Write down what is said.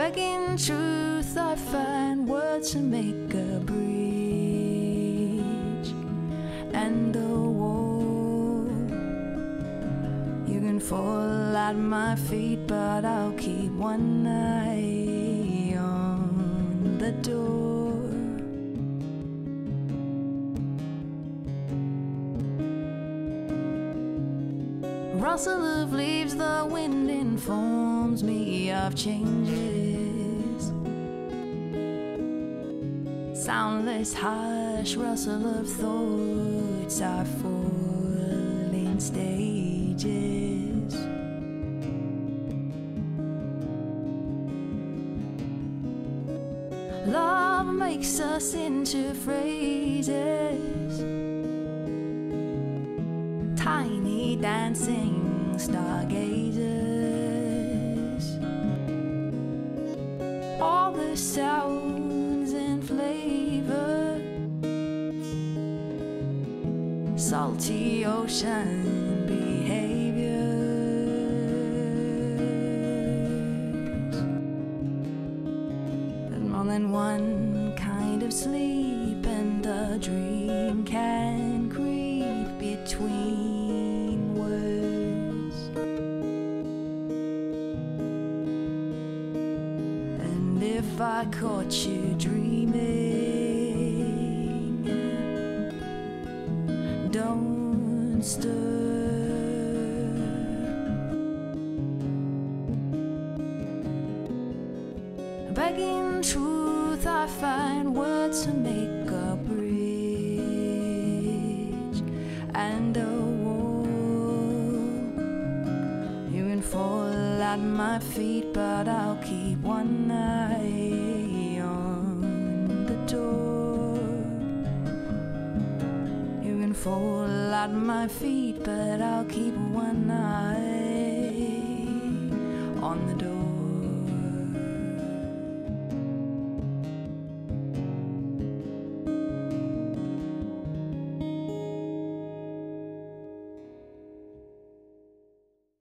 Begging truth, I find words to make a bridge and a wall. You can fall at my feet, but I'll keep one eye on the door. Rustle of leaves, the wind informs me of changes. Soundless hush, rustle of thoughts are falling stages. Love makes us into phrases, tiny dancing stargazers. All the sounds and flavor, salty ocean behaviors. But more than one kind of sleep, and a dream can creep between words. And if I caught you dreaming, don't stir. Begging truth, I find words to make a bridge and a wall. You can fall at my feet, but I'll keep one eye on the door. You can fall at my feet, but I'll keep one eye on the door.